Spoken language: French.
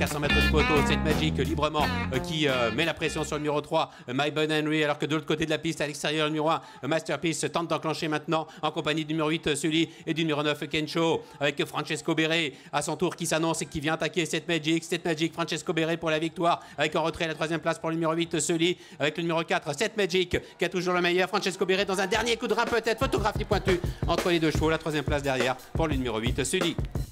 400 mètres du poteau. Cette Magic librement qui met la pression sur le numéro 3, My Bon Henry, alors que de l'autre côté de la piste, à l'extérieur, le numéro 1, Masterpiece tente d'enclencher maintenant en compagnie du numéro 8, Sully, et du numéro 9, Kencho, avec Francesco Béré à son tour qui s'annonce et qui vient attaquer cette Magic. Cette Magic, Francesco Béré pour la victoire, avec en retrait la 3e place pour le numéro 8, Sully, avec le numéro 4, cette Magic qui a toujours le meilleur, Francesco Béré dans un dernier coup de rein peut-être, photographie pointue entre les deux chevaux, la 3e place derrière pour le numéro 8, Sully.